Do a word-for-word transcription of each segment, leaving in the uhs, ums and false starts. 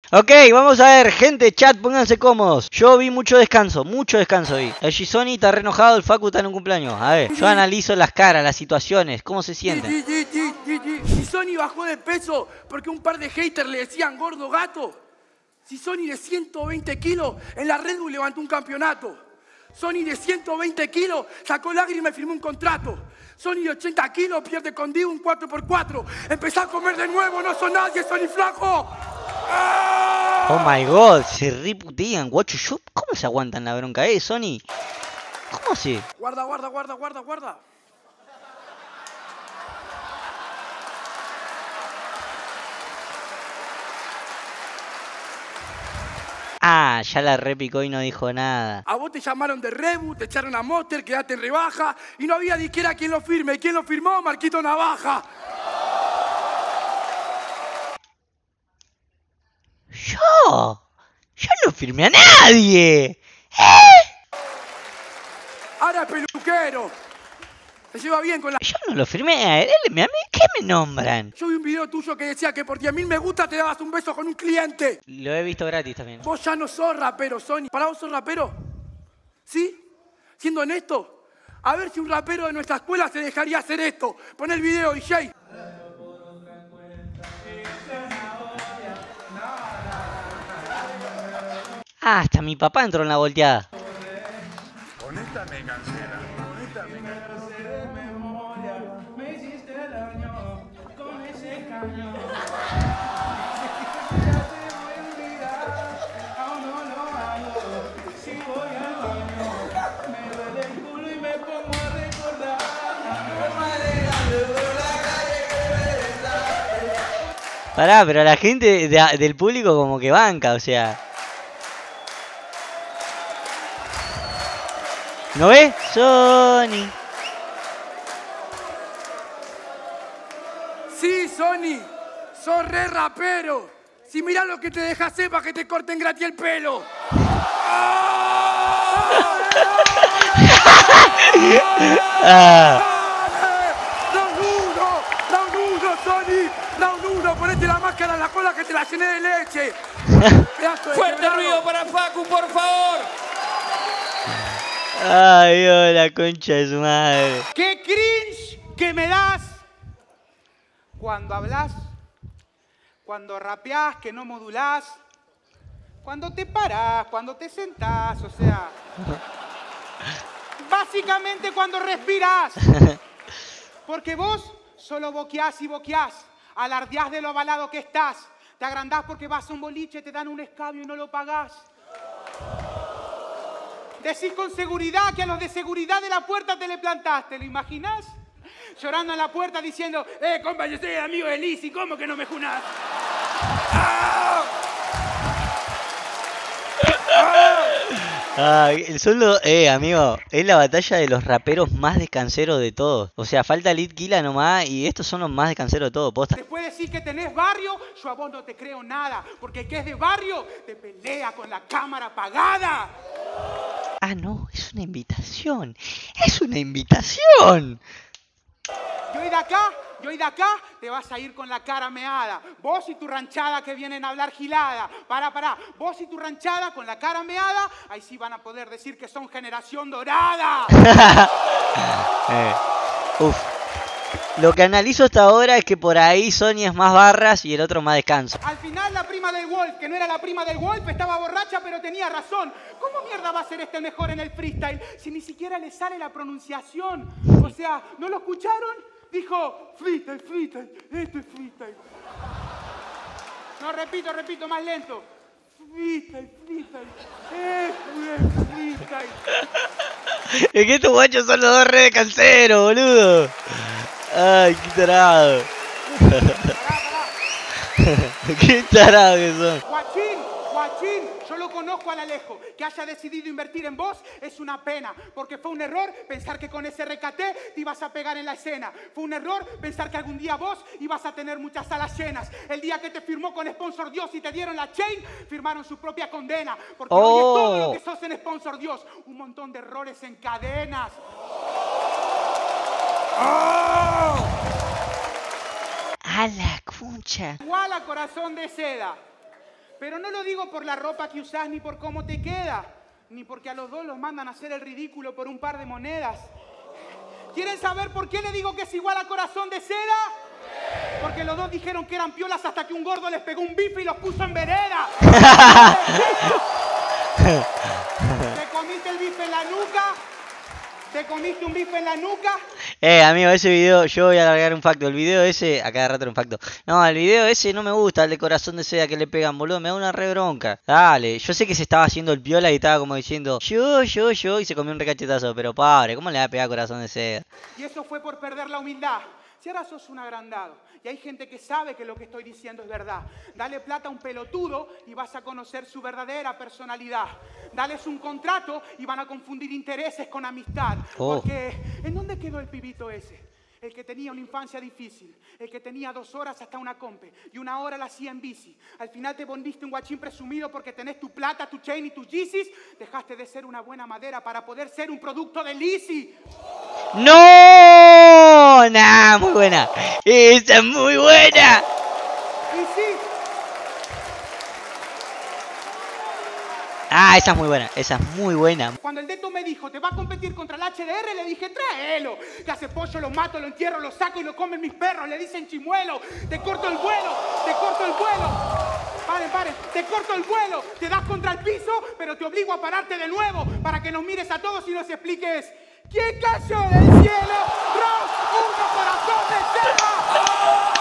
Ok, vamos a ver, gente, chat, pónganse cómodos. Yo vi mucho descanso, mucho descanso vi. El Gisoni está re enojado, el Facu está en un cumpleaños. A ver, yo analizo las caras, las situaciones, cómo se sienten. Si Sony bajó de peso porque un par de haters le decían gordo gato. Si Sony de ciento veinte kilos en la Red Bull levantó un campeonato. Sony de ciento veinte kilos sacó lágrimas y firmó un contrato. Sony de ochenta kilos pierde con Diego un cuatro por cuatro. Empezá a comer de nuevo, no son nadie, Sony flaco. Oh my god, se reputean, guacho. Yo, ¿cómo se aguantan la bronca, eh, Sony? ¿Cómo así? Guarda, guarda, guarda, guarda, guarda. Ah, ya la repicó y no dijo nada. A vos te llamaron de Rebu, te echaron a Monster, quedaste en rebaja y no había ni siquiera quien lo firme. ¿Quién lo firmó? Marquito Navaja. Yo, yo no firmé a nadie. ¿Eh? Ahora es peluquero. Se lleva bien con la... Yo no lo firmé a él, ¿a mí qué me nombran? Yo vi un video tuyo que decía que por diez mil me gusta te dabas un beso con un cliente. Lo he visto gratis también. Vos ya no sos rapero, Sony. ¿Para vos sos rapero? ¿Sí? Siendo honesto. A ver si un rapero de nuestra escuela se dejaría hacer esto. Pon el video, D J. Ah, hasta mi papá entró en la volteada. Con esta me cancela. Con esta me cancela. Me hiciste daño con ese cañón. Ya te voy a olvidar, aún no lo hago. Si voy al baño, me duele el culo y me pongo a recordar. Pará, pero la gente de, del público como que banca, o sea. ¿No ves? Sony. Sí, Sony. Sos re rapero. Si mirá lo que te deja hacer para que te corten gratis el pelo. Ah. ¡Round uno! ¡Round uno, Sony! ¡Round uno! Ponete la máscara en la cola que te la llené de leche. Fuerte ruido para Facu, por favor. Ay, oh, la concha de su madre. ¡Qué cringe que me das cuando hablas, cuando rapeás, que no modulás, cuando te parás, cuando te sentás, o sea, básicamente cuando respirás. Porque vos solo boqueás y boqueás, alardeás de lo avalado que estás, te agrandás porque vas a un boliche, te dan un escabio y no lo pagás. Decís con seguridad que a los de seguridad de la puerta te le plantaste, ¿lo imaginás? Llorando en la puerta diciendo, eh, compa, yo soy amigo de Lizzy, ¿cómo que no me junás? ¡Ah! Ah, el solo, eh, amigo, es la batalla de los raperos más descanseros de todos. O sea, falta Litquila nomás y estos son los más descanseros de todos, posta. Después decís que tenés barrio, yo a vos no te creo nada, porque el que es de barrio te pelea con la cámara apagada. Ah, no, es una invitación. Es una invitación. Y hoy de acá, y hoy de acá, te vas a ir con la cara meada. Vos y tu ranchada que vienen a hablar gilada. Pará, pará. Vos y tu ranchada con la cara meada, ahí sí van a poder decir que son generación dorada. eh, uf. Lo que analizo hasta ahora es que por ahí Sony es más barras y el otro más descanso. Al final la prima del Wolf, que no era la prima del Wolf, estaba borracha pero tenía razón. ¿Cómo mierda va a ser este mejor en el freestyle si ni siquiera le sale la pronunciación? O sea, ¿no lo escucharon? Dijo, freestyle, freestyle, esto es freestyle. No, repito, repito, más lento. Freestyle, freestyle, esto es freestyle. Es que estos guachos son los dos re de cancero, boludo. Ay, qué tarado. Qué tarado que son. Guachín, guachín, yo lo conozco al Alejo. Que haya decidido invertir en vos es una pena. Porque fue un error pensar que con ese R K T te ibas a pegar en la escena. Fue un error pensar que algún día vos ibas a tener muchas salas llenas. El día que te firmó con Sponsor Dios y te dieron la chain, firmaron su propia condena. Porque Oh. hoy es todo lo que sos en Sponsor Dios. Un montón de errores en cadenas. ¡Oh! A la concha. Igual a corazón de seda. Pero no lo digo por la ropa que usás ni por cómo te queda, ni porque a los dos los mandan a hacer el ridículo por un par de monedas. ¿Quieren saber por qué le digo que es igual a Corazón de Seda? Porque los dos dijeron que eran piolas hasta que un gordo les pegó un bife y los puso en vereda. ¿Te comiste el bife en la nuca? ¿Te comiste un bife en la nuca? Eh, amigo, ese video, yo voy a alargar un facto. El video ese, a cada rato era un facto. No, el video ese no me gusta, el de Corazón de Seda que le pegan, boludo. Me da una re bronca. Dale, yo sé que se estaba haciendo el piola y estaba como diciendo yo, yo, yo, y se comió un recachetazo. Pero padre, ¿cómo le va a pegar Corazón de Seda? Y eso fue por perder la humildad. Si ahora sos un agrandado y hay gente que sabe que lo que estoy diciendo es verdad, dale plata a un pelotudo y vas a conocer su verdadera personalidad. Dales un contrato y van a confundir intereses con amistad. Oh. Porque, ¿en dónde quedó el pibito ese? El que tenía una infancia difícil, el que tenía dos horas hasta una compe y una hora la hacía en bici. Al final te volviste un guachín presumido porque tenés tu plata, tu chain y tus Yeezys. Dejaste de ser una buena madera para poder ser un producto de Lizzy. ¡No! Nah, muy buena. Esa es muy buena. Y sí, Ah, esa es muy buena, esa es muy buena. cuando el Deto me dijo, te va a competir contra el H D R, le dije, tráelo. Que hace pollo, lo mato, lo entierro, lo saco y lo comen mis perros. Le dicen chimuelo, te corto el vuelo, te corto el vuelo. Paren, paren, te corto el vuelo. Te das contra el piso, pero te obligo a pararte de nuevo para que nos mires a todos y nos expliques. ¿Quién cayó del cielo? ¡Rock! ¡Uno, Corazón de Seda!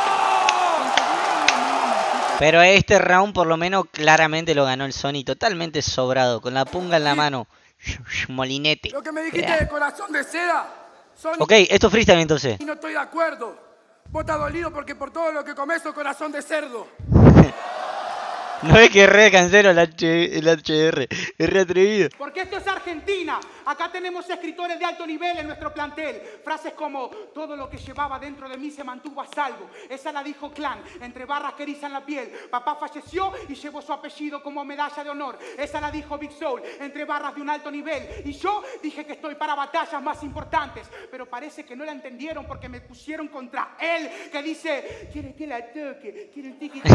Pero este round por lo menos claramente lo ganó el Sony totalmente sobrado, con la punga en la mano. Molinete. Lo que me dijiste de Corazón de Seda, Sony, Ok, esto es freestyle entonces. y no estoy de acuerdo. Vos estás dolido porque por todo lo que comés sos corazón de cerdo. No es que es re cancero el, H, el H D R, es re atrevido. Porque esto es Argentina. Acá tenemos escritores de alto nivel en nuestro plantel. Frases como, todo lo que llevaba dentro de mí se mantuvo a salvo. Esa la dijo Clan, entre barras que erizan la piel. Papá falleció y llevó su apellido como medalla de honor. Esa la dijo Big Soul, entre barras de un alto nivel. Y yo dije que estoy para batallas más importantes. Pero parece que no la entendieron porque me pusieron contra él, que dice, quiere que la toque, quiere un tiki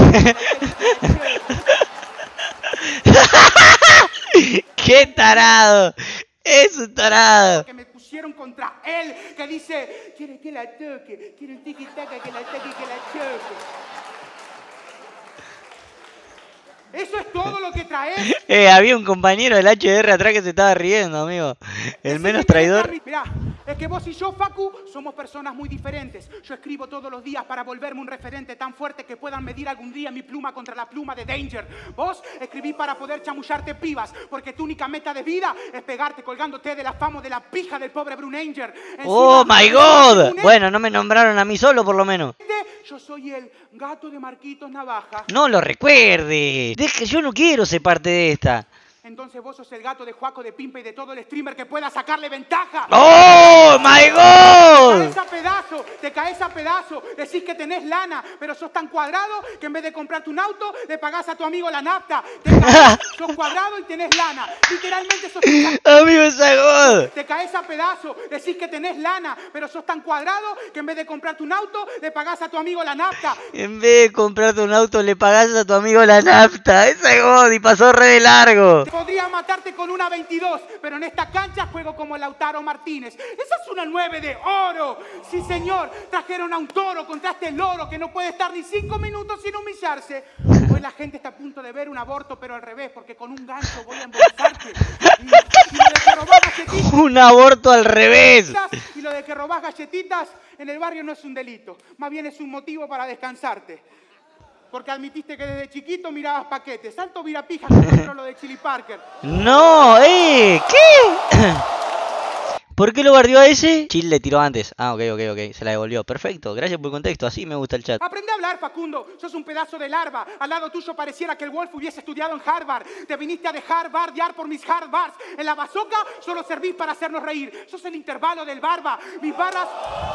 ¡Qué tarado! ¡Es un tarado! que me pusieron contra él, que dice, quiere que la toque, quiere un tiki-taka, que la toque, que la choque. Eso es todo lo que traes. Eh, había un compañero del H D R atrás que se estaba riendo, amigo. El menos traidor. Mirá, es que vos y yo, Facu, somos personas muy diferentes. Yo escribo todos los días para volverme un referente tan fuerte que puedan medir algún día mi pluma contra la pluma de Danger. Vos escribís para poder chamullarte pibas, porque tu única meta de vida es pegarte colgándote de la fama de la pija del pobre Brunanger. ¡Oh, my God! Bueno, no me nombraron a mí solo, por lo menos. Yo soy el gato de Marquitos Navaja. No lo recuerde. Deje, yo no quiero ser parte de esta. Entonces vos sos el gato de Juaco, de Pimpa y de todo el streamer que pueda sacarle ventaja. ¡Oh, my Te God! caes a pedazo, te caes a pedazo, decís que tenés lana, pero sos tan cuadrado que en vez de comprarte un auto, le pagás a tu amigo la nafta. Te caes, sos cuadrado y tenés lana. Literalmente sos un... Amigo, esa God. Te caes a pedazo, decís que tenés lana, pero sos tan cuadrado que en vez de comprarte un auto, le pagás a tu amigo la nafta. En vez de comprarte un auto, le pagás a tu amigo la nafta. Esa God, y pasó re de largo. Podría matarte con una veintidós, pero en esta cancha juego como Lautaro Martínez. Esa es una nueve de oro. Sí, señor, trajeron a un toro contra este loro que no puede estar ni cinco minutos sin humillarse. Hoy la gente está a punto de ver un aborto, pero al revés, porque con un gancho voy a embolsarte. Y, y lo de que robás galletitas, Un aborto al revés. y lo de que robás galletitas en el barrio no es un delito, más bien es un motivo para descansarte. Porque admitiste que desde chiquito mirabas paquetes. Salto virapija con lo de Chili Parker. No, eh, ¿qué? ¿Por qué lo guardió a ese? Chill le tiró antes. Ah, ok, ok, ok. Se la devolvió. Perfecto. Gracias por el contexto. Así me gusta el chat. Aprende a hablar, Facundo. Sos un pedazo de larva. Al lado tuyo pareciera que el Wolf hubiese estudiado en Harvard. Te viniste a dejar bardear por mis hard bars. En la bazooka solo servís para hacernos reír. Sos el intervalo del barba. Mis barras...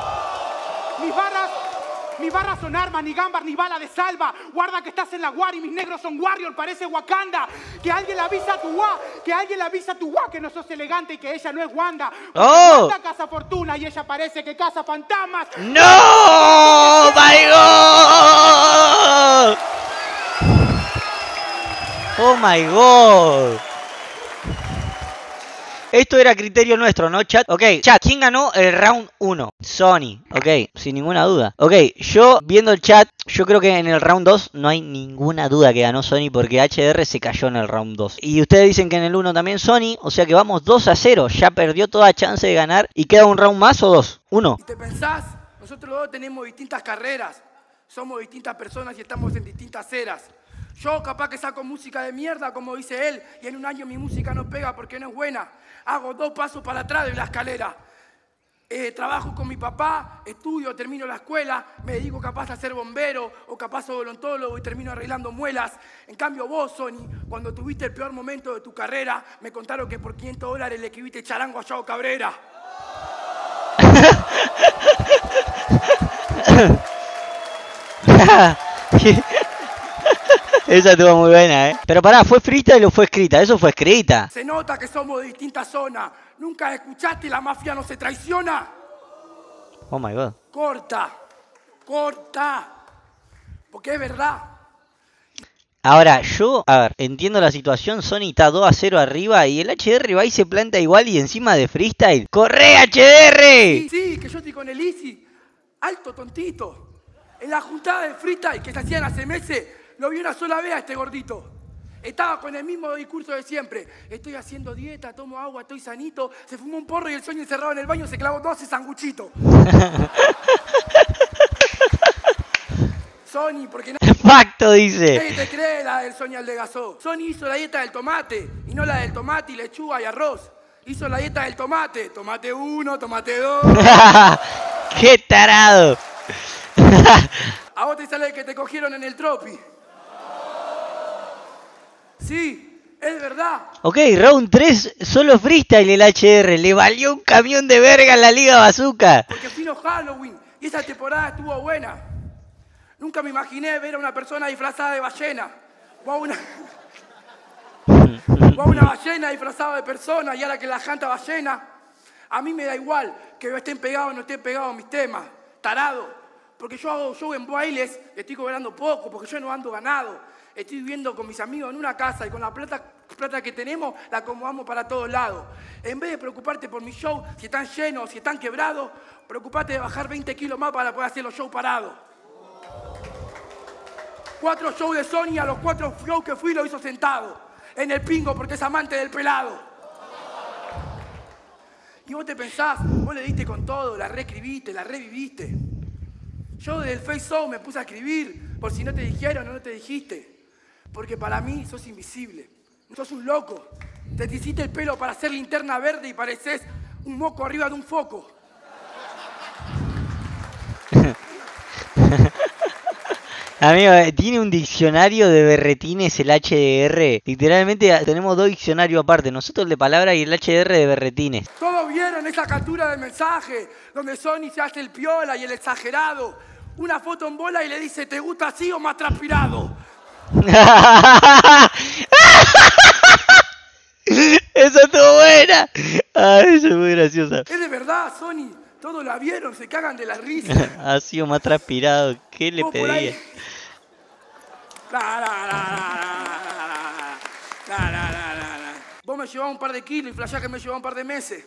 Mis barras... Mis barras son armas, ni gambas, ni bala de salva. Guarda que estás en la war y mis negros son warrior, parece Wakanda. Que alguien le avisa a tu wa, que alguien le avisa a tu wa que no sos elegante y que ella no es Wanda. Porque ¡Oh! Wanda caza fortuna y ella parece que caza fantasmas. ¡No! ¡My God! Oh my god. Esto era criterio nuestro, ¿no, chat? Ok, chat, ¿quién ganó el round uno? Sony, ok, sin ninguna duda. Ok, yo viendo el chat, yo creo que en el round dos no hay ninguna duda que ganó Sony porque H D R se cayó en el round dos. Y ustedes dicen que en el uno también Sony, o sea que vamos dos a cero. Ya perdió toda chance de ganar y queda un round más o dos. Uno. ¿Y te pensás? Nosotros dos tenemos distintas carreras, somos distintas personas y estamos en distintas eras. Yo capaz que saco música de mierda, como dice él, y en un año mi música no pega porque no es buena. Hago dos pasos para atrás de la escalera. Eh, trabajo con mi papá, estudio, termino la escuela, me dedico capaz a ser bombero o capaz a odontólogo y termino arreglando muelas. En cambio vos, Sony, cuando tuviste el peor momento de tu carrera, me contaron que por quinientos dólares le escribiste charango a Yao Cabrera. Esa estuvo muy buena, ¿eh? Pero pará, ¿fue freestyle o fue escrita? Eso fue escrita. Se nota que somos de distintas zonas. ¿Nunca escuchaste La Mafia no se traiciona? Oh my god. Corta, corta. Porque es verdad. Ahora, yo, a ver, entiendo la situación. Sony está dos a cero arriba y el H D R va y se planta igual y encima de freestyle. ¡Corre, H D R! Sí, sí, que yo estoy con el Easy. Alto tontito. En la juntada de freestyle que se hacían hace meses, lo vi una sola vez a este gordito. Estaba con el mismo discurso de siempre. Estoy haciendo dieta, tomo agua, estoy sanito. Se fumó un porro y el sueño encerrado en el baño se clavó doce sanguchitos. Sony, porque nadie Facto, dice. te cree la del Sony Aldegazó. Sony hizo la dieta del tomate y no la del tomate y lechuga y arroz. Hizo la dieta del tomate. Tomate uno, tomate dos. ¡Qué tarado! A vos te sale que te cogieron en el tropi. Sí, es verdad. Ok, round tres, solo freestyle el H D R. Le valió un camión de verga en la Liga Bazooka. Porque vino Halloween y esa temporada estuvo buena. Nunca me imaginé ver a una persona disfrazada de ballena. O a una, o a una ballena disfrazada de persona y ahora que la janta ballena. A mí me da igual que estén pegados o no estén pegados mis temas. Tarado. Porque yo hago show en bailes, estoy cobrando poco, porque yo no ando ganado. Estoy viviendo con mis amigos en una casa y con la plata, plata que tenemos la acomodamos para todos lados. En vez de preocuparte por mis shows, si están llenos, si están quebrados, preocupate de bajar veinte kilos más para poder hacer los shows parados. Cuatro shows de Sony, a los cuatro shows que fui lo hizo sentado. En el pingo porque es amante del pelado. Y vos te pensás, vos le diste con todo, la reescribiste, la reviviste. Yo desde el Face Show me puse a escribir por si no te dijeron o no te dijiste. Porque para mí sos invisible. Sos un loco. Te hiciste el pelo para hacer linterna verde y pareces un moco arriba de un foco. Amigo, tiene un diccionario de berretines el H D R. Literalmente tenemos dos diccionarios aparte. Nosotros el de palabra y el H D R de berretines. Todos vieron esa captura del mensaje donde Sony se hace el piola y el exagerado. Una foto en bola y le dice, ¿te gusta así o más transpirado? Eso estuvo buena. Ah, eso es muy graciosa. Es de verdad, Sony. Todos la vieron, se cagan de la risa. Ha sido más transpirado. ¿Qué le Vos por ahí- pedía? La, la, la, la, la, la, la, la, la. Vos me llevabas un par de kilos y flashás que me llevaba un par de meses.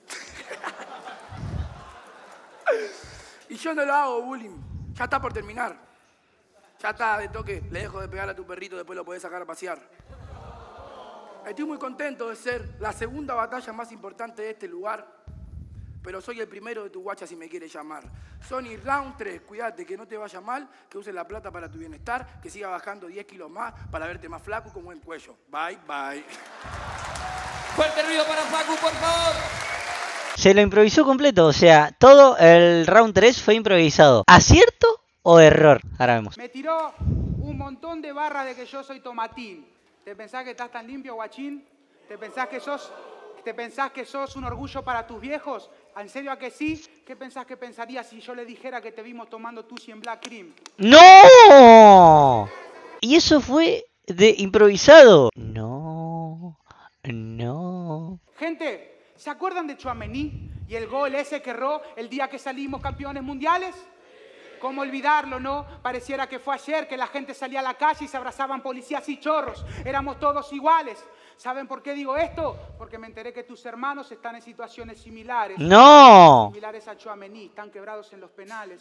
Y yo no lo hago bullying. Ya está por terminar. Ya está de toque. Le dejo de pegar a tu perrito, después lo podés sacar a pasear. Estoy muy contento de ser la segunda batalla más importante de este lugar. Pero soy el primero de tu guacha si me quieres llamar. Sony Round tres, cuídate que no te vaya mal, que uses la plata para tu bienestar, que siga bajando diez kilos más para verte más flaco con buen cuello. Bye, bye. Fuerte ruido para Facu, por favor. Se lo improvisó completo, o sea, todo el round tres fue improvisado. ¿Acierto o error? Ahora vemos. Me tiró un montón de barras de que yo soy tomatín. ¿Te pensás que estás tan limpio, guachín? ¿Te pensás que sos, te pensás que sos un orgullo para tus viejos? ¿En serio a que sí? ¿Qué pensás que pensaría si yo le dijera que te vimos tomando Tusi en Black Cream? ¡No! ¿Y eso fue de improvisado? No, no. Gente, ¿se acuerdan de Tchouaméni y el gol ese que erró el día que salimos campeones mundiales? ¿Cómo olvidarlo, no? Pareciera que fue ayer que la gente salía a la calle y se abrazaban policías y chorros. Éramos todos iguales. ¿Saben por qué digo esto? Porque me enteré que tus hermanos están en situaciones similares. ¡No! Similares a Tchouaméni, están quebrados en los penales.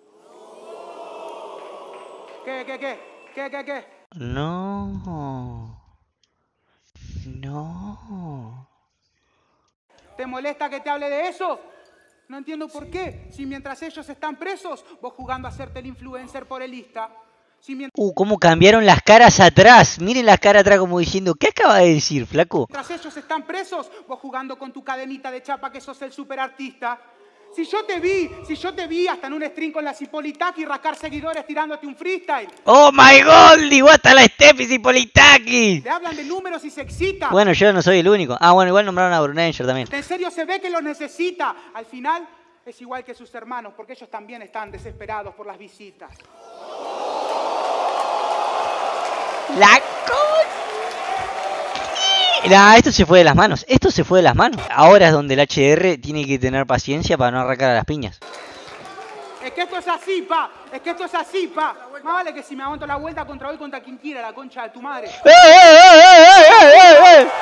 ¿Qué, qué, qué? ¿Qué, qué, qué? No. No. ¿Te molesta que te hable de eso? No entiendo por qué. Si mientras ellos están presos, vos jugando a hacerte el influencer por el Insta. Si mientras... Uh, cómo cambiaron las caras atrás. Miren las caras atrás como diciendo, ¿qué acaba de decir, flaco? Mientras ellos están presos, vos jugando con tu cadenita de chapa que sos el superartista. Si yo te vi, si yo te vi hasta en un stream con las Hipolitaki rascar seguidores tirándote un freestyle. ¡Oh my god! Digo hasta la Steffi Hipolitaki. Le hablan de números y se excita. Bueno, yo no soy el único. Ah, bueno, igual nombraron a Brunanger también. En serio se ve que los necesita. Al final es igual que sus hermanos, porque ellos también están desesperados por las visitas. La con... Nah, esto se fue de las manos. Esto se fue de las manos. Ahora es donde el H D R tiene que tener paciencia para no arrancar a las piñas. Es que esto es así, pa. Es que esto es así, pa. Más vale que si me aguanto la vuelta contra hoy contra quien quiera, la concha de tu madre. ¡Eh, eh, eh, eh, eh, eh!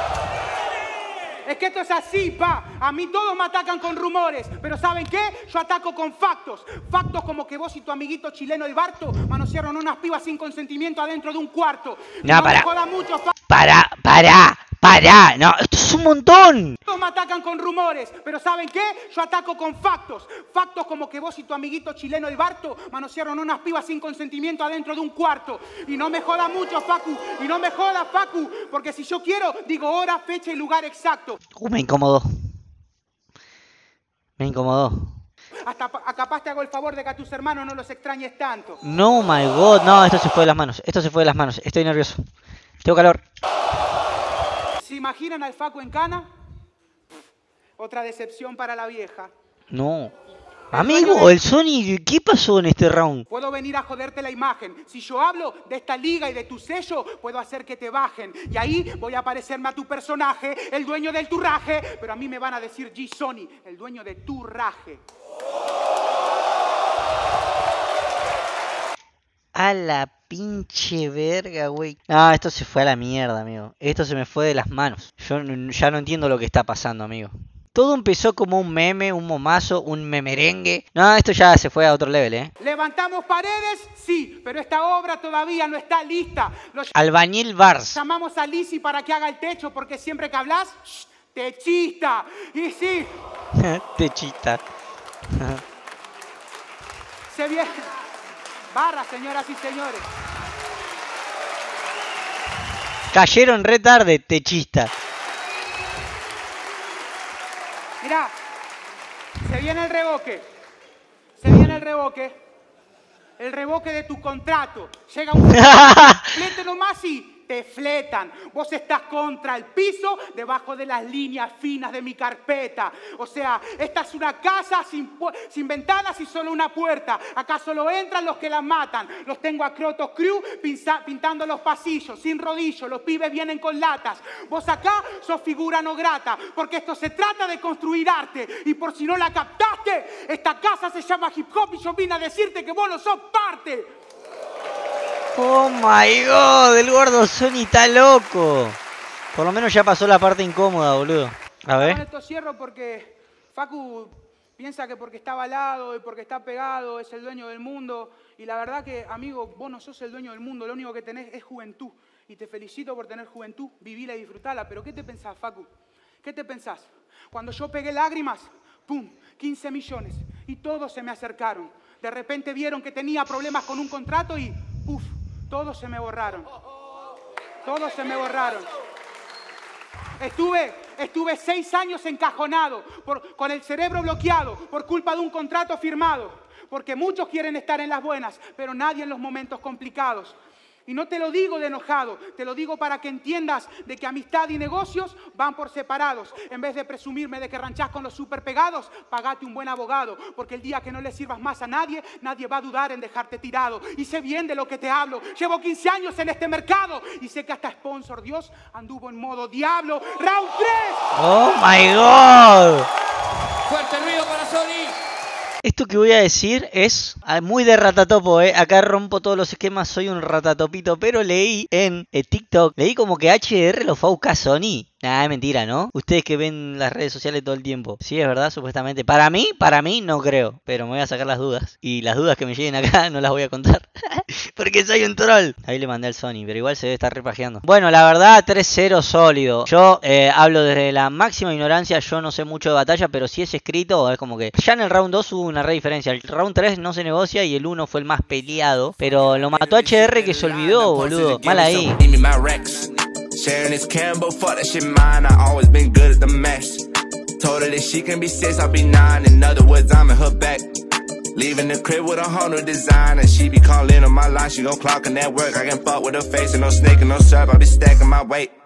Es que esto es así, pa. A mí todos me atacan con rumores. Pero ¿saben qué? Yo ataco con factos. Factos como que vos y tu amiguito chileno el Barto manosearon unas pibas sin consentimiento adentro de un cuarto. No, no para. me joda mucho, pa. Pará, pará, pará. No, esto es un montón. Todos me atacan con rumores. Pero ¿saben qué? Yo ataco con factos. Factos como que vos y tu amiguito chileno el Barto manosearon unas pibas sin consentimiento adentro de un cuarto. Y no me joda mucho, Facu. Y no me joda, Facu. Porque si yo quiero, digo hora, fecha y lugar exacto. Uh, me incomodó. Me incomodó. Hasta pa- capaz te hago el favor de que a tus hermanos no los extrañes tanto. No, my god. No, esto se fue de las manos. Esto se fue de las manos. Estoy nervioso. Tengo calor. ¿Se imaginan al Facu en cana? Otra decepción para la vieja. No. Amigo, el Sony, ¿qué pasó en este round? Puedo venir a joderte la imagen. Si yo hablo de esta liga y de tu sello, puedo hacer que te bajen. Y ahí voy a parecerme a tu personaje, el dueño del turraje. Pero a mí me van a decir G Sony, el dueño de tu raje. A la pinche verga, güey. Ah, esto se fue a la mierda, amigo. Esto se me fue de las manos. Yo n- ya no entiendo lo que está pasando, amigo. Todo empezó como un meme, un momazo, un memerengue. No, esto ya se fue a otro level, ¿eh? ¿Levantamos paredes? Sí, pero esta obra todavía no está lista. Lo Albañil Bars. llamamos a Lizzy para que haga el techo, porque siempre que hablas, shh, techista. Y sí, Techita. se viene. Barra, señoras y señores. Cayeron re tarde, techista. Mirá, se viene el revoque. Se viene el revoque. El revoque de tu contrato. Llega un flete nomás y te fletan. Vos estás contra el piso, debajo de las líneas finas de mi carpeta. O sea, esta es una casa sin, pu- sin ventanas y solo una puerta. Acá solo entran los que la matan. Los tengo a Crotos Crew pinza- pintando los pasillos, sin rodillo. Los pibes vienen con latas. Vos acá sos figura no grata, porque esto se trata de construir arte. Y por si no la captaste, esta casa se llama hip hop y yo vine a decirte que vos no sos parte. Oh my god, el gordo Sony está loco. Por lo menos ya pasó la parte incómoda, boludo. A Con ver. esto cierro porque Facu piensa que porque está avalado y porque está pegado es el dueño del mundo. Y la verdad que, amigo, vos no sos el dueño del mundo. Lo único que tenés es juventud. Y te felicito por tener juventud, vivila y disfrutala. Pero ¿qué te pensás, Facu? ¿Qué te pensás? Cuando yo pegué lágrimas, ¡pum! quince millones. Y todos se me acercaron. De repente vieron que tenía problemas con un contrato y ¡puf! Todos se me borraron. Todos se me borraron. Estuve, estuve seis años encajonado, por, con el cerebro bloqueado, por culpa de un contrato firmado. Porque muchos quieren estar en las buenas, pero nadie en los momentos complicados. Y no te lo digo de enojado, te lo digo para que entiendas de que amistad y negocios van por separados. En vez de presumirme de que ranchás con los super pegados, pagate un buen abogado. Porque el día que no le sirvas más a nadie, nadie va a dudar en dejarte tirado. Y sé bien de lo que te hablo. Llevo quince años en este mercado y sé que hasta Sponsor Dios anduvo en modo diablo. ¡Round tres! Oh my god. Fuerte ruido para Sony. Esto que voy a decir es muy de ratatopo, ¿eh? Acá rompo todos los esquemas, soy un ratatopito, pero leí en eh, TikTok, leí como que H D R lo fue a buscar Sony. Nah, es mentira, ¿no? Ustedes que ven las redes sociales todo el tiempo. Sí, es verdad, supuestamente. Para mí, para mí no creo, pero me voy a sacar las dudas. Y las dudas que me lleguen acá no las voy a contar. Porque soy un troll. Ahí le mandé al Sony, pero igual se debe estar repajeando. Bueno, la verdad, tres cero sólido. Yo eh, hablo desde la máxima ignorancia, yo no sé mucho de batalla, pero si es escrito, es como que ya en el round dos hubo una re diferencia. El round tres no se negocia y el uno fue el más peleado. Pero lo mató H D R que se olvidó, boludo. Mal ahí. Sharing this can, but fuck that shit mine. I always been good at the mess. Told her that she can be six, I'll be nine. In other words, I'm in her back. Leaving the crib with a hundred design, and she be calling on my line. She gon' clock in that work. I can fuck with her face and no snake and no syrup. I be stacking my weight.